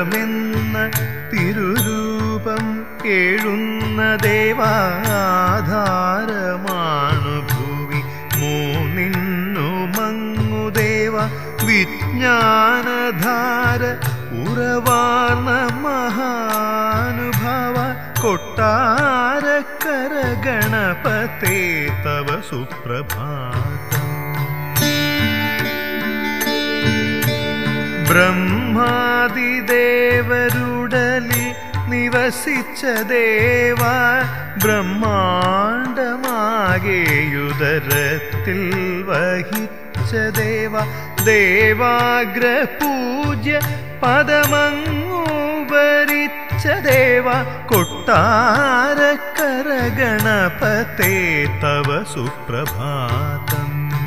ശങ്കമെന്ന തിരുരൂപം കേഴുന്ന ദേവാധാരമാണു ഭൂവി മൂന്നിന്നു മങ്ങുദേവ വിജ്ഞാനധാര ഉറവാർന്ന മഹാനുഭാവ കൊട്ടാരക്കര ഗണപതേ തവ സുപ്രഭാതം. ബ്രഹ്മാദിദേവരുടലിൽ നിവസിച്ച ദേവ ബ്രഹ്മാണ്ടമാകെയുദരത്തിൽ വഹിച്ച ദേവ ദേവാഗ്രപൂജ്യ പദമങ്ങു വരിച്ച ദേവ കൊട്ടാരക്കര ഗണപതേ തവ സുപ്രഭാതം.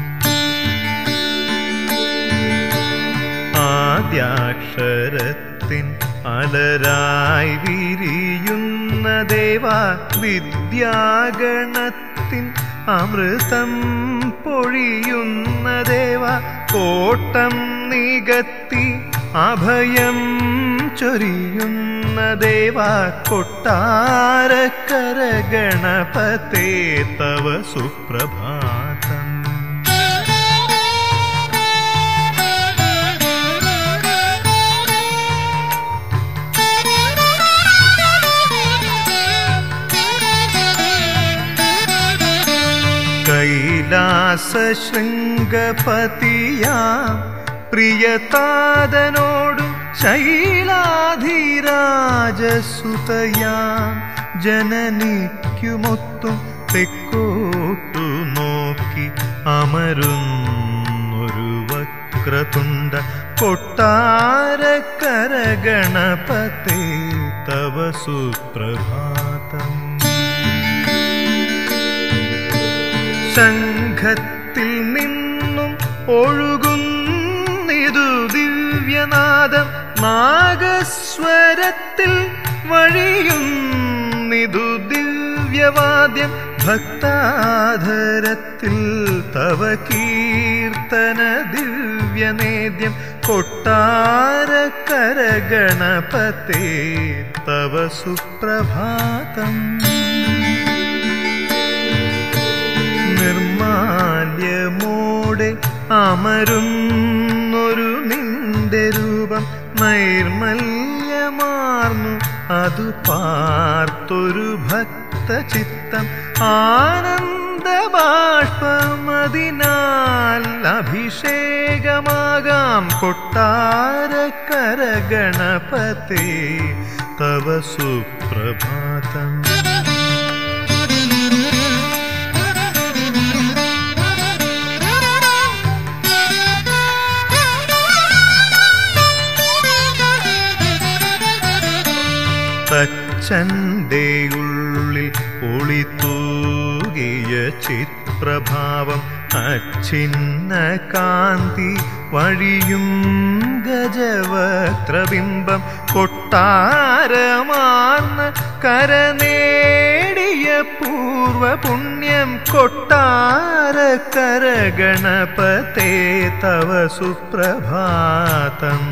ആദ്യാക്ഷരത്തിൻ അലരായി വിരിയുന്ന ദേവ വിദ്യാഗണത്തിൻ അമൃതം പൊഴിയുന്ന ദേവ കോട്ടം നികത്തി അഭയം ചൊരിയുന്ന ദേവ കൊട്ടാരക്കര ഗണപതേ തവ സുപ്രഭാതം. കൈലാസശൃംഗപതിയാം പ്രിയതാതനോടും ശൈലാധിരാജസുതയാം ജനനിക്കുമൊത്തും തെക്കോട്ടു നോക്കി അമരുന്നൊരു വക്രതുണ്ട കൊട്ടാരക്കര ഗണപതേ തവ സുപ്രഭാതം. ശംഖത്തിൽ നിന്നും ഒഴുകുന്നിതു ദിവ്യനാദം നാഗസ്വരത്തിൽ വഴിയുന്നിതു ദിവ്യവാദ്യം ഭക്താധരത്തിൽ തവ കീർത്തന ദിവ്യനേദ്യം കൊട്ടാരക്കര ഗണപതേ തവ സുപ്രഭാതം. നിർമാല്യമോടെ അമരുന്നൊരു നിന്റെ രൂപം നൈർമല്യമാർന്നു അതു പാർത്തൊരു ഭക്തചിത്തം ആനന്ദബാഷ്പമതിനാൽ അഭിഷേകമാകാം കൊട്ടാരക്കര ഗണപതേ തവ സുപ്രഭാതം. തച്ചന്റെ ഉള്ളിൽ ഒളിത്തൂകിയ ചിത്പ്രഭാവം അച്ഛിന്ന കാന്തി വഴിയും ഗജവക്രബിംബം കൊട്ടാരമാർന്ന കരനേടിയ പൂർവപുണ്യം കൊട്ടാരക്കര ഗണപതേ തവ സുപ്രഭാതം.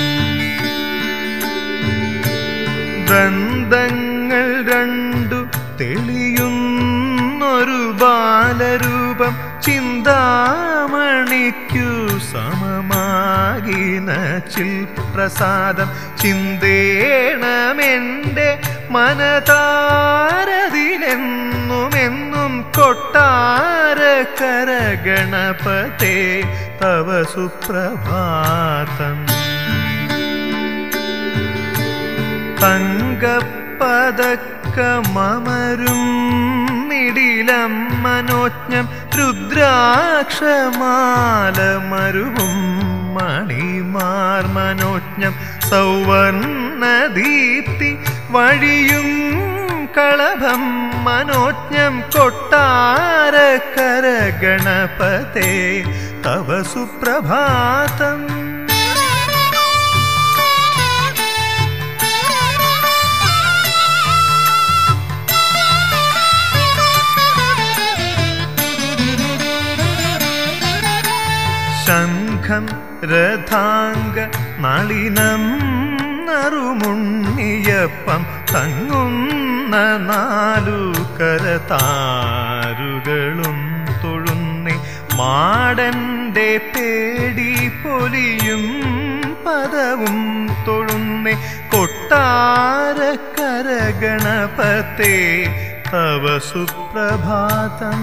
ദന്തങ്ങൾ രണ്ടു തെളിയുന്നൊരു ബാലരൂപം ചിന്താമണിക്കു സമമാകിന ചിൽപ്രസാദം ചിന്തേണമെന്റെ മനതാരതിലെന്നുമെന്നും കൊട്ടാരക്കര ഗണപതേ തവ സുപ്രഭാതം. തങ്കപ്പതക്കമരും നിടിലം മനോജ്ഞം രുദ്രാക്ഷമാലമരുവും മണിമാർ മനോജ്ഞം സൗവർണദീപ്തി വഴിയും കളഭം മനോജ്ഞം കൊട്ടാരക്കര ഗണപതേ തവ സുപ്രഭാതം. ശംഖം രഥാംഗ നളിനം നറു ഉണ്ണിയപ്പം തങ്ങുന്ന നാലു കരതാരുകളും തൊഴുന്നേ മാടന്റെ പേടി പൊലിയും പദവും തൊഴുന്നേ കൊട്ടാരക്കര ഗണപതേ തവ സുപ്രഭാതം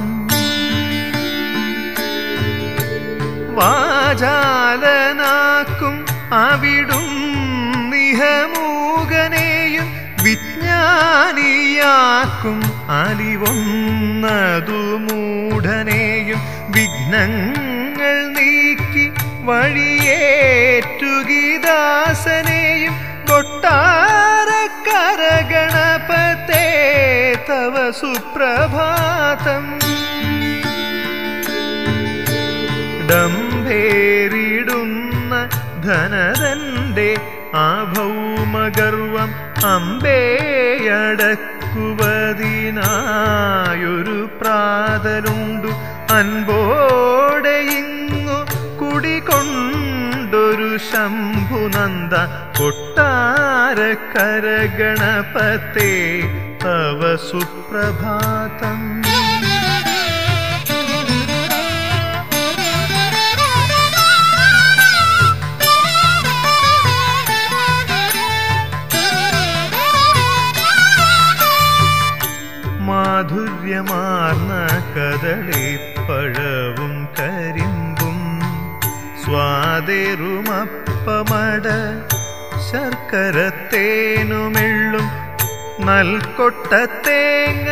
വാചാലനാക്കും അവിടും നിഹമൂകനെയും വിജ്ഞാനിയാക്കും അലിവൊന്നതു മൂഢനെയും വിഘ്നങ്ങൾ നീക്കി വഴിയേറ്റുകിദാസനെയും കൊട്ടാരക്കര ഗണപതേ തവ സുപ്രഭാതം ഡംഭേറിടുന്ന ധനതന്റെ ആഭൗമഗർവം അമ്പേയടക്കുവതിനായൊരു പ്രാതലുണ്ടു അൻപോടെ ഇങ്ങു കുടികൊണ്ടൊരു ശംഭുനന്ദ കൊട്ടാരക്കര ഗണപതേ തവ സുപ്രഭാതം മാധുര്യമാർന്ന കദളിപ്പഴവും കരിമ്പും സ്വാദേറുമപ്പമട ശർക്കരത്തേനുമെള്ളും നൽകൊട്ടത്തേങ്ങ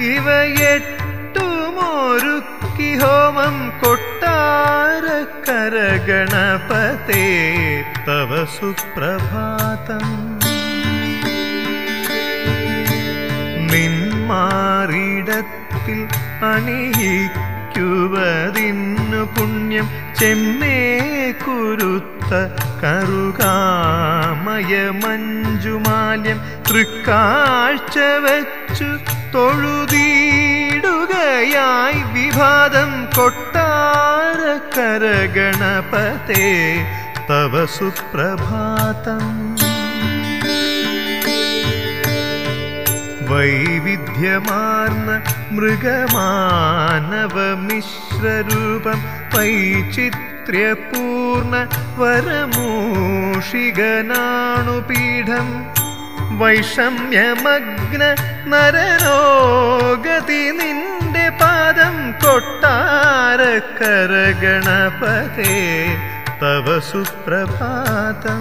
ഇവയെട്ടുമൊരുക്കി ഹോമം കൊട്ടാരക്കര ഗണപതേ തവ സുപ്രഭാതം നിന്മാറിടത്തിൽ അണിയിക്കുവതിന്നു പുണ്യം ചെമ്മേ കുരുത്ത കറുകാമയ മഞ്ജുമാല്യം തൃക്കാഴ്ച വച്ചു തൊഴുതിടുകയായി വിഭാതം കൊട്ടാരക്കര ഗണപതേ തവ സുപ്രഭാതം വൈവിധ്യമാർന്ന മൃഗമാനവ മിശ്രരൂപം വൈചിത്ര്യപൂർണ വരമൂഷികനാണുപീഠം വൈഷമ്യമഗ്ന നരരോഗതി നിന്റെ പാദം കൊട്ടാരക്കര ഗണപതേ തവ സുപ്രഭാതം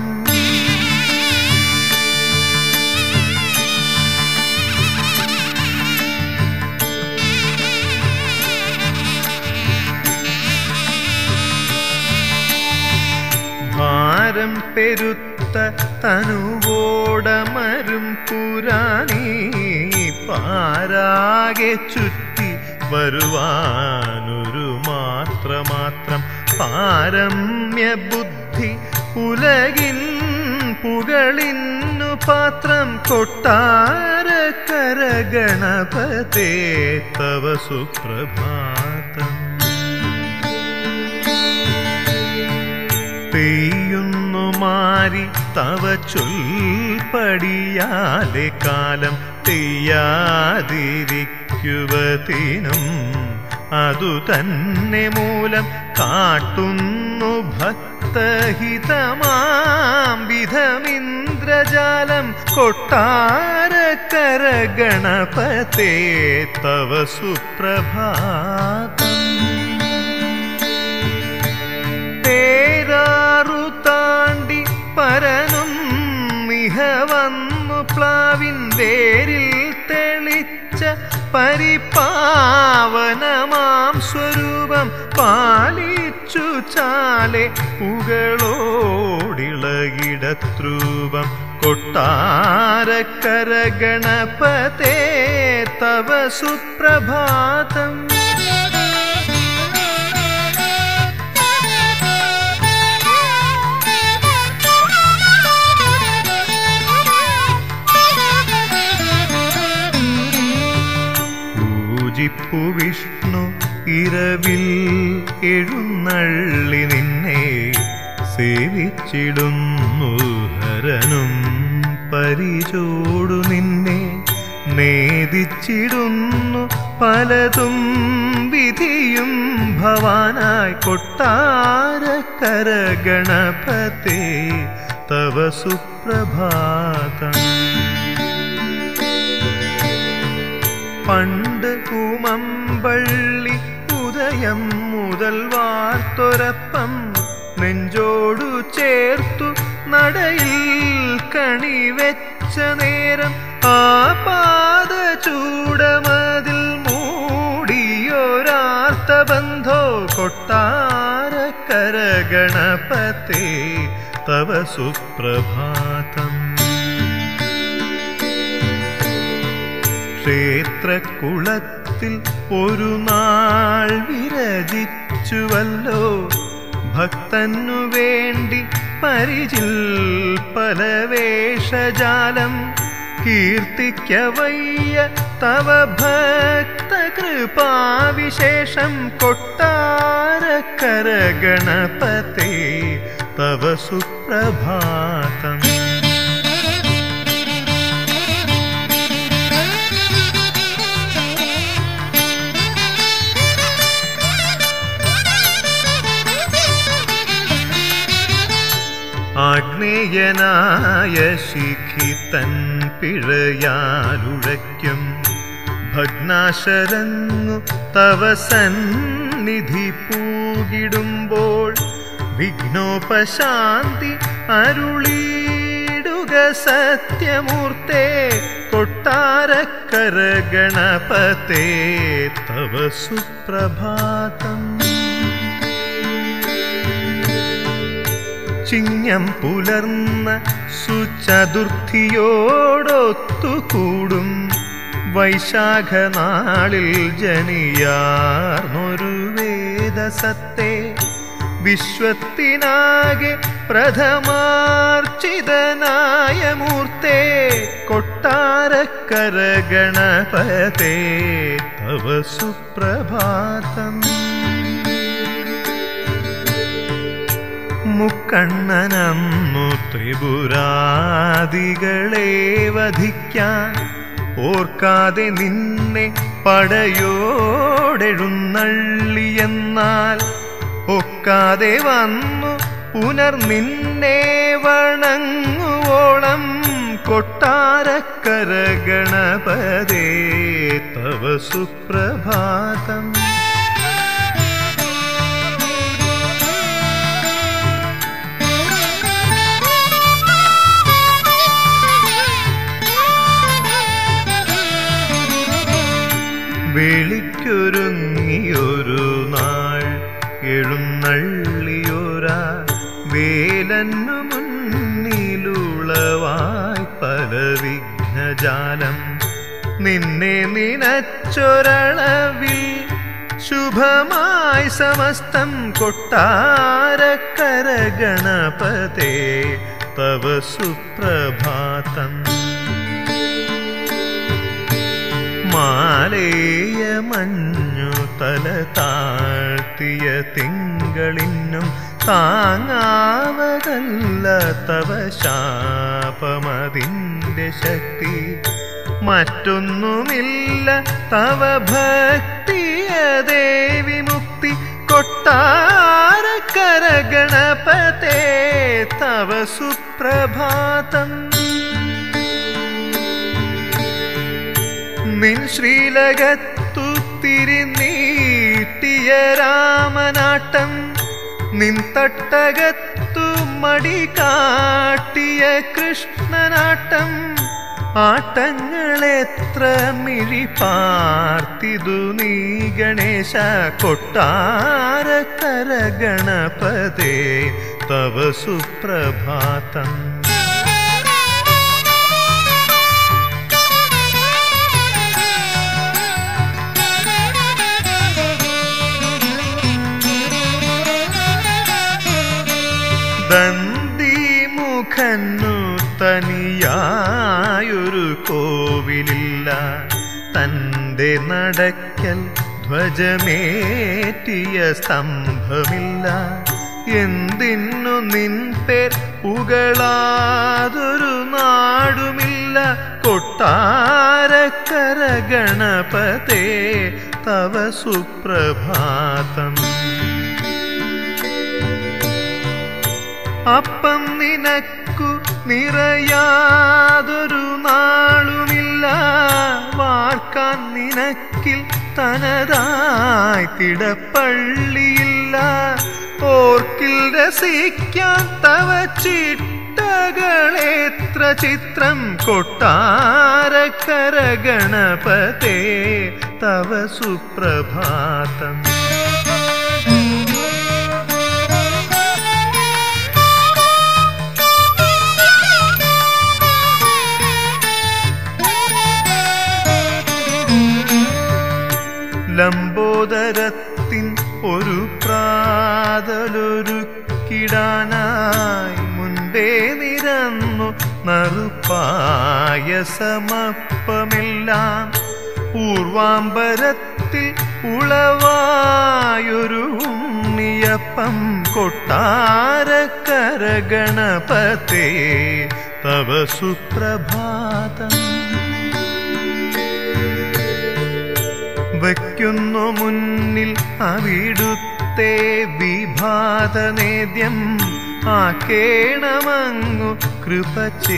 ഭാരം പെരുത്ത തനുവോടമരും പുരാണീ പാരാകെ ചുറ്റി വരുവാനൊരു മാത്രം പാരമ്യ ബുദ്ധി ഉലകിൻ പുകളിന്നു പാത്രം കൊട്ടാരക്കര ഗണപതേ തവ സുപ്രഭാതം പെയ്യുന്നു മാരി തവ ചൊൽപ്പടിയാലെ കാലം തെയ്യാതിരിക്കുവതിനും അതു തന്നെ മൂലം കാട്ടുന്നു ഭക്തഹിതമാം വിധമിന്ദ്രജാലം കൊട്ടാരക്കര ഗണപതേ തവ സുപ്രഭാതം പേരാറു താണ്ടി പരനും മിഹ വന്നു പ്ലാവിൻ വേരിൽ തെളിച്ച പരിപാവനമാം സ്വരൂപം പാലിച്ചു ചാലെ പുകളോടിളകിടത്രൂപം കൊട്ടാരക്കര ഗണപതേ തവ സുപ്രഭാതം പൂജിപ്പു വിഷ്ണു ഇരവിൽ എഴുന്നള്ളി നിന്നെ സേവിച്ചിടുന്നു ഹരനും പരിചോടു നിന്നെ നേദിച്ചിടുന്നു പലതും വിധിയും ഭവാനായി കൊട്ടാരക്കര ഗണപതേ തവ സുപ്രഭാതം. പണ്ട് കൂമമ്പള്ളി ഉദയം മുതൽ വാർത്തൊരപ്പം നെഞ്ചോടു ചേർത്തു നടയിൽ കണിവെച്ച നേരം ആ പാദ ചൂടമതിൽ മൂടിയൊരാർത്തബന്ധോ കൊട്ടാരക്കര ഗണപതേ തവ സുപ്രഭാതം. ക്ഷേത്രക്കുളത്തിൽ ഒരു നാൾ വിരചിച്ചുവല്ലോ ഭക്തനു വേണ്ടി പരിചിൽ പല വേഷജാലം. കീർത്തിക്കവയ്യ തവ ഭക്തകൃപാവിശേഷം കൊട്ടാരക്കര ഗണപതേ തവ സുപ്രഭാതം. ആഗ്നേയനായ ശിഖിതൻ പിഴയാലുഴയ്ക്കും ഭഗ്നാശരങ്ങു തവ സന്നിധി പൂകിടുമ്പോൾ വിഘ്നോപശാന്തി അരുളിടുക സത്യമൂർത്തേ കൊട്ടാരക്കര ഗണപതേ തവ സുപ്രഭാതം. ചിങ്ങം പുലർന്ന സുചതുർത്ഥിയോടൊത്തുകൂടും വൈശാഖനാളിൽ ജനിയാർന്നൊരു വേദസത്തെ വിശ്വത്തിനാകെ പ്രഥമാർച്ചിതനായ മൂർത്തേ കൊട്ടാരക്കര ഗണപതേ തവ സുപ്രഭാതം. മുക്കണ്ണനന്നു ത്രിപുരാദികളെ വധിക്കാൻ ഓർക്കാതെ നിന്നെ പടയോടെഴുന്നള്ളിയെന്നാൽ ഒക്കാതെ വന്നു പുനർനിന്നെ വണങ്ങുവോളം കൊട്ടാരക്കര ഗണപതേ തവ സുപ്രഭാതം. വേളിക്കൊരുങ്ങിയൊരു നാൾ എഴുന്നള്ളിയൊരാ വേലന്നു മുന്നിലുളവായി പല വിഘ്നജാലം നിന്നെ നിനച്ചൊരളവിൽ ശുഭമായി സമസ്തം കൊട്ടാരക്കര ഗണപതേ തവ സുപ്രഭാതം. മാലേയ മഞ്ഞു തല താഴ്ത്തിയ തിങ്കളിനും താങ്ങാവതല്ല തവ ശാപമതിൻ്റെ ശക്തി മറ്റൊന്നുമില്ല തവ ഭക്തിയ ദേവി മുക്തി കൊട്ടാരക്കര ഗണപതേ തവ സുപ്രഭാതം. നിൻ ശ്രീലകത്തു തിരിനീട്ടിയ രാമനാട്ടം നിൻ തട്ടകത്തു മടി കാട്ടിയ കൃഷ്ണനാട്ടം ആട്ടങ്ങളെത്ര മിഴിപ്പാർത്തിതു നീ ഗണേശ കൊട്ടാരക്കര ഗണപതേ തവ സുപ്രഭാതം. ദന്തിമുഖന്നു തനിയായൊരു കോവിലില്ല തൻ്റെ നടക്കൽ ധ്വജമേറ്റിയ സ്തംഭമില്ല എന്തിന്നു നിൻ പേർ പുകളാതൊരു നാടുമില്ല गणपते तव सुप्रभातम् അപ്പം നിനക്കു നിറയാതൊരു നാളുമില്ല വാർക്കാൻ നിനക്കിൽ തനതായി തിടപ്പള്ളിയില്ല ഓർക്കിൽ രസിക്കാൻ തവ ചിട്ടകളെത്ര ചിത്രം കൊട്ടാരക്കര ഗണപതേ തവ സുപ്രഭാതം ലംബോദരത്തിൻ ഒരു പ്രാതലൊരുക്കിടാനായി മുൻപേ നിരന്നു നറുപായസമപ്പമെല്ലാം പൂർവാംബരത്തിൽ ഉളവായൊരു ഉണ്ണിയപ്പം കൊട്ടാരക്കര ഗണപതേ തവ സുപ്രഭാതം വയ്ക്കുന്നു മുന്നിൽ അവിടുത്തെ വിഭാതനേദ്യം ആക്കേണമങ്ങു കൃപ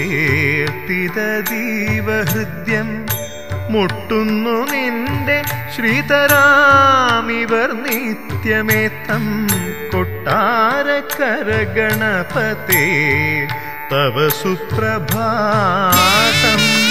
ചേർത്തിതീവഹൃദ്യം മുട്ടുന്നു നിന്റെ ശ്രീതരാമിവർ നിത്യമേത്തം കൊട്ടാരക്കര ഗണപതേ തവ സുപ്രഭാതം